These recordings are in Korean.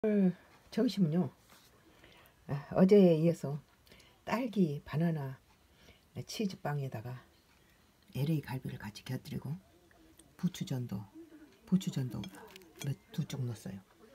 오늘 점심은요, 어제에 이어서 딸기, 바나나, 치즈빵에다가 LA 갈비를 같이 곁들이고 부추전도 두 쪽 넣었어요.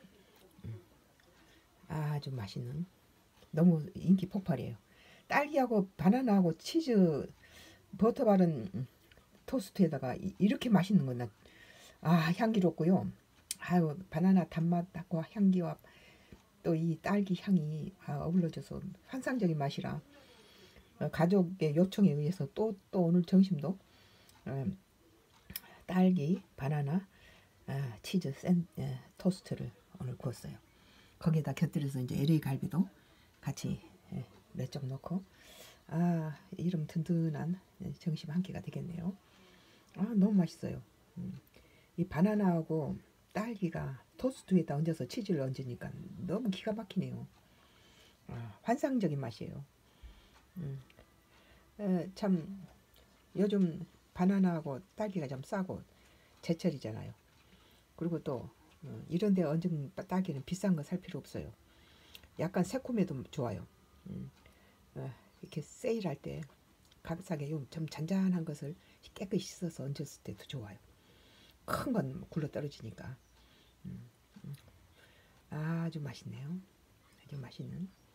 아주 맛있는, 너무 인기 폭발이에요. 딸기하고 바나나하고 치즈 버터 바른 토스트에다가 이렇게 맛있는 건 향기롭고요. 아유, 바나나 단맛하고 향기와 또 이 딸기 향이 어우러져서 환상적인 맛이라 가족의 요청에 의해서 또 오늘 점심도 딸기, 바나나, 치즈 토스트를 오늘 구웠어요. 거기에다 곁들여서 이제 LA 갈비도 같이 몇 점 넣고 이름 든든한 점심 한 끼가 되겠네요. 너무 맛있어요. 이 바나나하고 딸기가 토스트 위에다 얹어서 치즈를 얹으니까 너무 기가 막히네요. 환상적인 맛이에요. 참 요즘 바나나하고 딸기가 좀 싸고 제철이잖아요. 그리고 또 이런 데 얹은 딸기는 비싼 거 살 필요 없어요. 약간 새콤해도 좋아요. 이렇게 세일할 때 값싸게 좀 잔잔한 것을 깨끗이 씻어서 얹었을 때도 좋아요. 큰 건 굴러 떨어지니까. 아주 맛있네요. 아주 맛있는